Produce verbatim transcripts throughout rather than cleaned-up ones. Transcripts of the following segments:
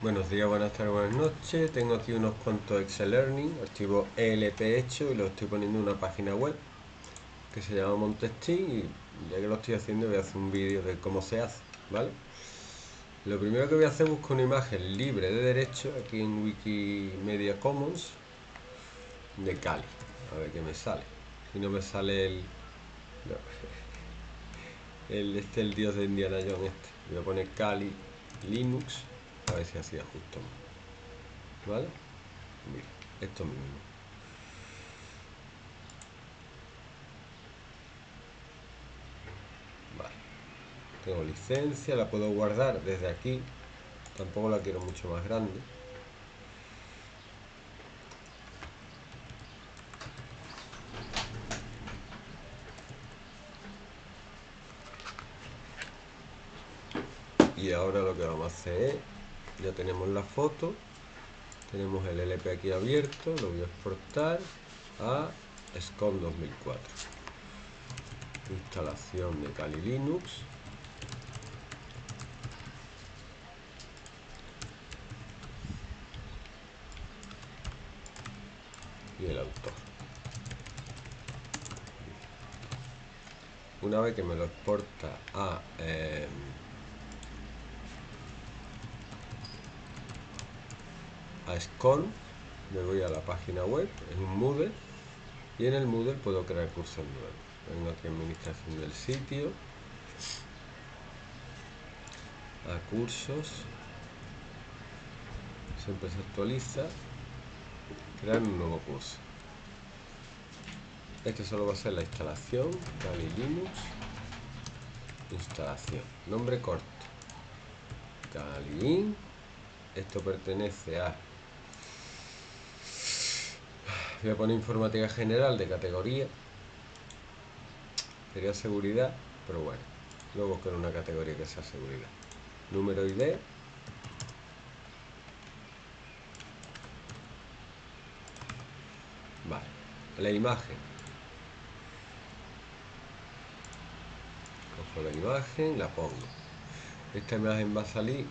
Buenos días, buenas tardes, buenas noches. Tengo aquí unos cuantos Excel Learning, archivo E L P hecho, y los estoy poniendo en una página web que se llama Montestin, y ya que lo estoy haciendo voy a hacer un vídeo de cómo se hace, ¿vale? Lo primero que voy a hacer es buscar una imagen libre de derecho aquí en Wikimedia Commons de Kali, a ver qué me sale. Si no me sale el... No. el este el dios de Indiana Jones este. Voy a poner Kali Linux, a ver si así ajusto más. ¿Vale? Mira, esto mismo. Vale. Tengo licencia, la puedo guardar desde aquí. Tampoco la quiero mucho más grande. Y ahora lo que vamos a hacer es, ya tenemos la foto, tenemos el L P aquí abierto, lo voy a exportar a SCOM dos mil cuatro. Instalación de Kali Linux. Y el autor. Una vez que me lo exporta a eh, a SCOM, me voy a la página web, en un Moodle, y en el Moodle puedo crear cursos nuevos. Vengo aquí a administración del sitio, a cursos, siempre se actualiza, crear un nuevo curso. Este solo va a ser la instalación, Kali Linux, instalación, nombre corto, Kali. Esto pertenece a, voy a poner informática general de categoría, sería seguridad, pero bueno, luego buscar una categoría que sea seguridad. Número I D, vale, la imagen, cojo la imagen, la pongo. Esta imagen va a salir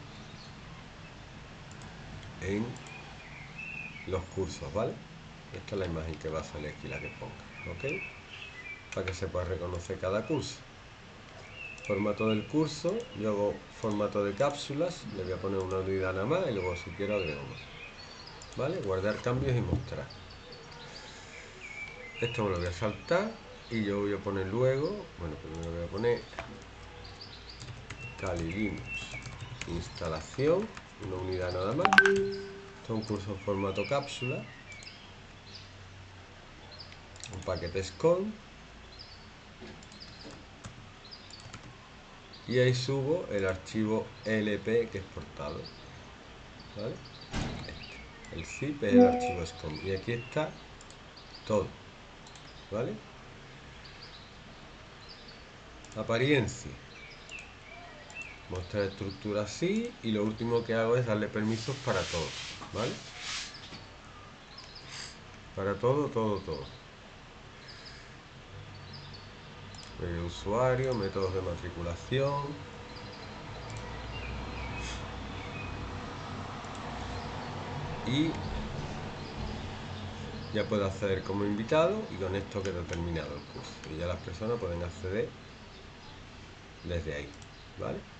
en los cursos, ¿vale? Esta es la imagen que va a salir aquí, la que ponga, ¿ok? Para que se pueda reconocer cada curso. Formato del curso, yo hago formato de cápsulas, le voy a poner una unidad nada más y luego si quiero agrego más. ¿Vale? Guardar cambios y mostrar. Esto me lo voy a saltar y yo voy a poner luego, bueno, primero voy a poner Kali Linux, instalación, una unidad nada más. Esto es un curso en formato cápsula, un paquete SCOM, y ahí subo el archivo L P que he exportado, ¿vale? Este. El zip es el archivo SCOM y aquí está todo, ¿vale? Apariencia, mostrar estructura así, y lo último que hago es darle permisos para todo, ¿vale? Para todo, todo, todo. El usuario, métodos de matriculación. Y ya puedo acceder como invitado, y con esto queda terminado el curso. Y ya las personas pueden acceder desde ahí, ¿vale?